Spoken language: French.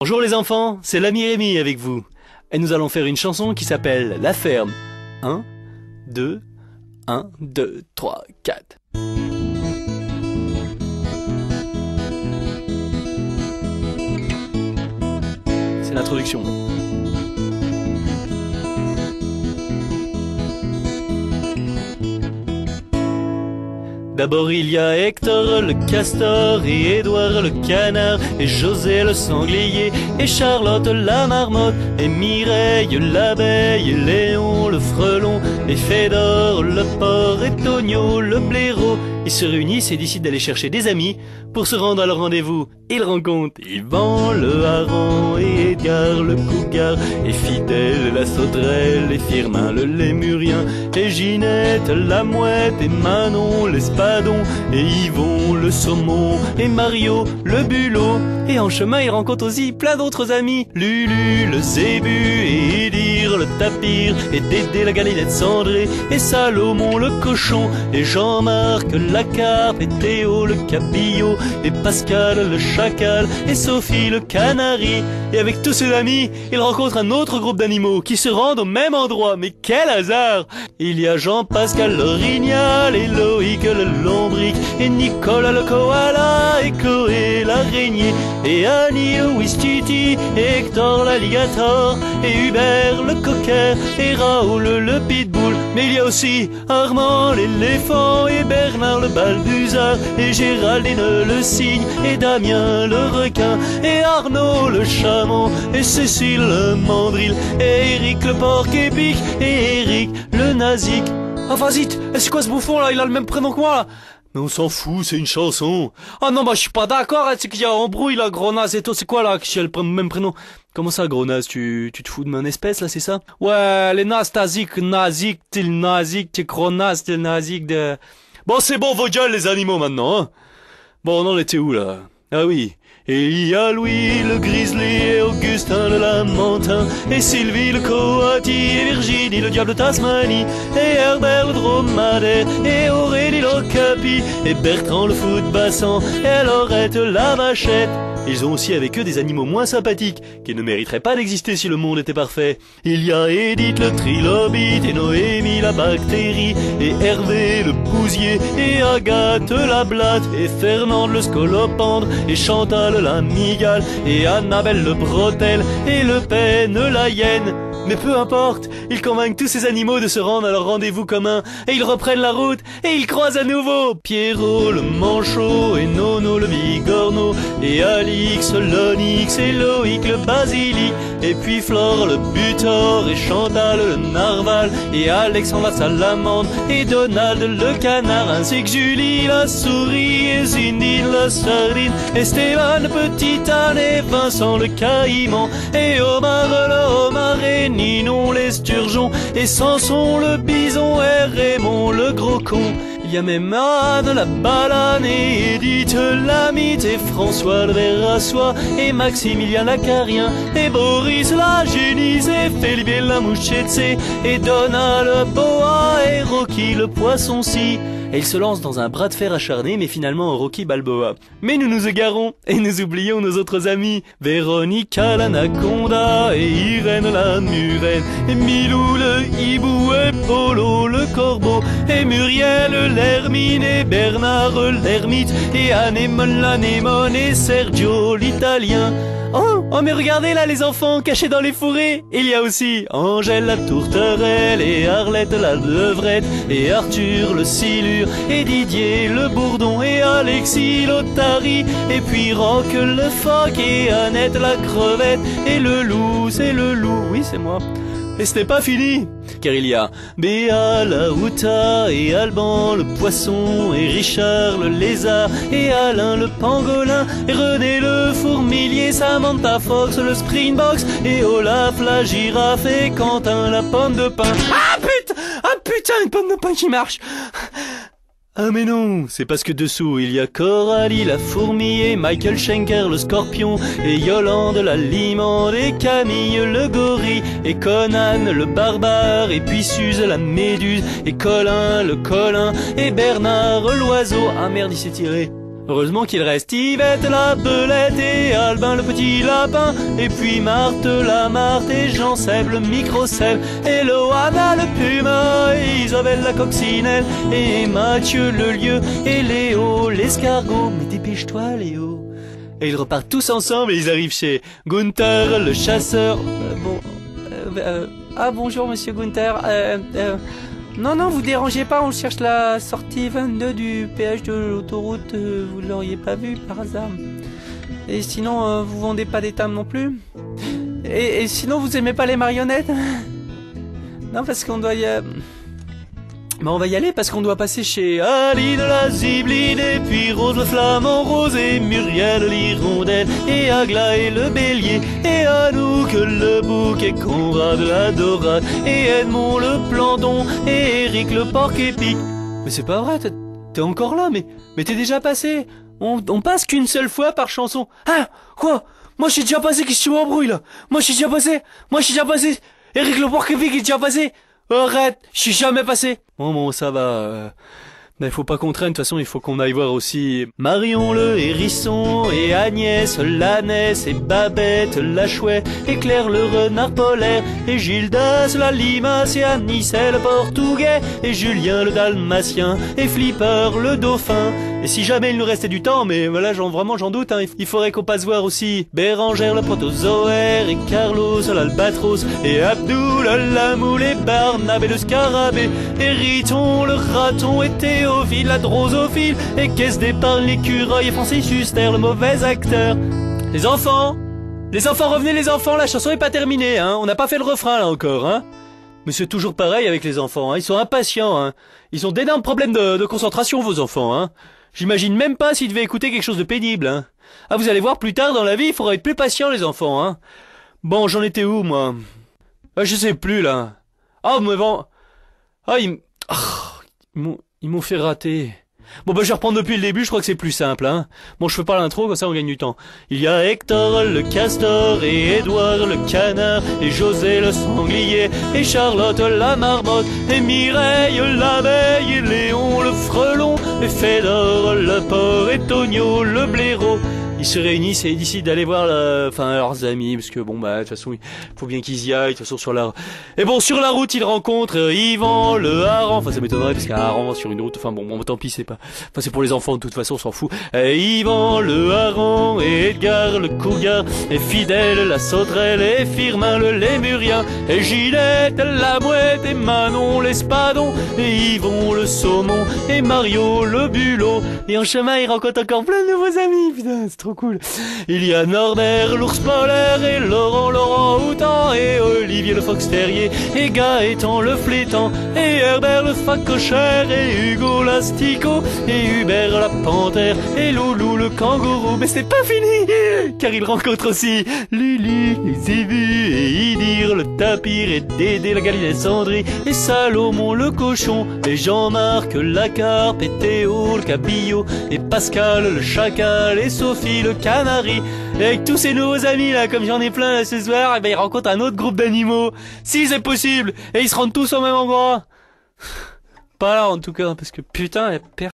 Bonjour les enfants, c'est l'ami Rémi avec vous. Et nous allons faire une chanson qui s'appelle La Ferme. 1, 2, 1, 2, 3, 4. C'est l'introduction. D'abord il y a Hector le castor et Édouard le canard et José le sanglier et Charlotte la marmotte et Mireille l'abeille et Léon le frelon et Fédor le porc et Tonio le blaireau. Ils se réunissent et décident d'aller chercher des amis pour se rendre à leur rendez-vous. Ils rencontrent Yvan le hareng et Edgar le cougar et Fidèle la sauterelle et Firmin le lémurien et Ginette la mouette et Manon l'espadon et Yvon le saumon et Mario le bulot. Et en chemin ils rencontrent aussi plein d'autres amis, Lulu le zébu et Idir le tapir et Dédé la gallinette cendrée et Salomon le cochon et Jean-Marc la carpe et Théo le cabillaud et Pascal le chacal et Sophie le canari. Et avec tous ses amis, il rencontre un autre groupe d'animaux qui se rendent au même endroit. Mais quel hasard! Il y a Jean-Pascal l'orignal et Loïc le lombric et Nicolas le koala et Chloé l'araignée et Annie le ouistiti et Hector l'alligator et Hubert le cocker et Raoul le pitbull. Mais il y a aussi Armand l'éléphant et Bernard le balbuzard et Géraldine le cygne et Damien le requin et Arnaud le chameau et Cécile le mandril et Eric le porc-épic et Eric le nazik. Ah vas-y, c'est quoi ce bouffon là? Il a le même prénom que moi là. Mais on s'en fout, c'est une chanson. Ah non, bah je suis pas d'accord, hein, c'est qu'il y a embrouille là, gros naze et toi, c'est quoi là, qui a le même prénom? Comment ça, gros naze, tu te fous de mon espèce là, c'est ça? Ouais, les nazes, nazik, t'es le nazik, t'es gros naze, t'es le nazik de... Bon, c'est bon, vos gueules les animaux maintenant, hein. Bon, on en était où là? Ah oui. Et il y a Louis le grizzly et Augustin le lamentin et Sylvie le coati et Virginie le diable de Tasmanie et Herbert le dromadaire et Aurélie l'ocapi et Bertrand le foot-bassan et Laurette la vachette. Ils ont aussi avec eux des animaux moins sympathiques, qui ne mériteraient pas d'exister si le monde était parfait. Il y a Edith le trilobite et Noémie la bactérie et Hervé le bousier et Agathe la blatte et Fernande le scolopendre et Chantal la migale et Annabelle le bretel et Le Pen la hyène. Mais peu importe, ils convainquent tous ces animaux de se rendre à leur rendez-vous commun, et ils reprennent la route, et ils croisent à nouveau Pierrot le manchot, et Nono le bigorneau, et Alix l'onyx, et Loïc le basilic, et puis Flore le butor, et Chantal le narval, et Alexandre la salamandre, et Donald le canard, ainsi que Julie la souris, et Zindine la sardine, et Stéphane le petit âne, et Vincent le caïman, et Omar le homard, et Ninon l'esturgeon et Samson le bison et Raymond le gros con. Il y a même Anne la balane et Edith la mythe et François le ver à soie et Maximilien l'acarien et Boris la génisse et Felipe la mouchette et Donald le boa et Rocky le poisson-ci. Et ils se lancent dans un bras de fer acharné, mais finalement Rocky Balboa. Mais nous nous égarons, et nous oublions nos autres amis, Véronica l'anaconda, et Irène la murène, et Milou le hibou, et Polo le corbeau, et Muriel l'hermine, et Bernard l'ermite, et Anémone l'anémone, et Sergio l'italien. Oh, mais regardez là les enfants cachés dans les fourrés. Il y a aussi Angèle la tourterelle et Arlette la levrette et Arthur le silure et Didier le bourdon et Alexis l'otarie et puis Roch le phoque et Annette la crevette et le loup, c'est le loup, oui c'est moi. Et ce n'est pas fini, car il y a Béa la outa et Alban le poisson et Richard le lézard et Alain le pangolin et René le fourmilier, Samantha Fox le springbox et Olaf la girafe et Quentin la pomme de pin. Ah putain, une pomme de pin qui marche. Ah mais non, c'est parce que dessous il y a Coralie la fourmi et Michael Schenker le scorpion et Yolande la limande et Camille le gorille et Conan le barbare et puis Suze la méduse et Colin le colin et Bernard l'oiseau. Ah merde, il s'est tiré. Heureusement qu'il reste Yvette la belette et Albin le petit lapin, et puis Marthe la Marthe et Jean-Seb le micro-Seb, et Loana le puma, et Isabelle la coccinelle, et Mathieu le lieu, et Léo l'escargot. Mais dépêche-toi Léo. Et ils repartent tous ensemble et ils arrivent chez Gunther le chasseur. Bonjour monsieur Gunther. Non, vous dérangez pas, on cherche la sortie 22 du péage de l'autoroute, vous l'auriez pas vu par hasard. Et sinon, vous vendez pas des tables non plus? Et sinon, vous aimez pas les marionnettes? Non, parce qu'on doit y... on va y aller parce qu'on doit passer chez Aline la Zibline, et puis Rose le flamant rose, et Muriel l'hirondelle, et Aglaé le bélier, et Anouk le bouc, et Conrad la dorade, et Edmond le planton, et Eric le porc épic. Mais c'est pas vrai, t'es encore là, mais t'es déjà passé. On passe qu'une seule fois par chanson. Ah, quoi? Moi je suis déjà passé, qu'est-ce que tu m'embrouilles là? Moi je suis déjà passé. Eric le porc épic est déjà passé. Arrête, je suis jamais passé. Bon, ça va. Mais faut pas qu'on traîne, de toute façon, il faut qu'on aille voir aussi Marion le hérisson, et Agnès l'ânesse, et Babette la chouette, et Claire le renard polaire, et Gildas la limace, et Anicet le portugais, et Julien le dalmatien, et Flipper le dauphin. Et si jamais il nous restait du temps, mais voilà, vraiment j'en doute, hein, il faudrait qu'on passe voir aussi Bérangère le protozoaire, et Carlos l'albatros, et Abdul la moule, et Barnabé le scarabée, et Riton le raton, et Théophile la drosophile, et Caisse d'épargne l'écureuil, et Francis Huster le mauvais acteur. Les enfants, revenez les enfants, la chanson est pas terminée, hein, on n'a pas fait le refrain là encore, hein. Mais c'est toujours pareil avec les enfants, hein, ils sont impatients, hein. Ils ont d'énormes problèmes de concentration, vos enfants, hein. J'imagine même pas s'ils devaient écouter quelque chose de pénible, hein. Ah, vous allez voir, plus tard dans la vie, il faudra être plus patient, les enfants, hein. Bon, j'en étais où, moi? Je sais plus, là. Ah, mais bon... Ah, ils m'ont fait rater. Bon, je vais reprendre depuis le début, je crois que c'est plus simple, hein. Bon, je fais pas l'intro, comme ça on gagne du temps. Il y a Hector le castor, et Édouard le canard, et José le sanglier, et Charlotte la marmotte, et Mireille l'abeille, et Léon le frelon, et Fédor le porc, et Tonio le blaireau. Ils se réunissent et ils décident d'aller voir leurs amis, parce que bon de toute façon il faut bien qu'ils y aillent, de toute façon sur la route ils rencontrent Yvan le hareng, ça m'étonnerait parce qu'un hareng sur une route, tant pis, c'est pour les enfants de toute façon, on s'en fout. Yvan le hareng, et Edgar le cougar, et Fidèle la sauterelle, et Firmin le lémurien, et Ginette la mouette, et Manon l'espadon, et Yvon le saumon, et Mario le bulot. Et en chemin ils rencontrent encore plein de nouveaux amis, putain, c'est trop cool. Il y a Norbert l'ours polaire, et Laurent Houtan, et Olivier le fox terrier, et Gaëtan le flétan, et Herbert le facochère, et Hugo l'asticot, et Hubert la panthère, et Loulou le kangourou. Mais c'est pas fini, car il rencontre aussi Lulu, et Zébu, et Idir le tapir, et Dédé la galinette cendrée, et Salomon le cochon, et Jean-Marc la carpe, et Théo le cabillaud, et Pascal le chacal, et Sophie le canari. Et avec tous ces nouveaux amis là, comme j'en ai plein là ce soir, ils rencontrent un autre groupe d'animaux. Si c'est possible. Et ils se rendent tous au même endroit. Pas là en tout cas, parce que putain,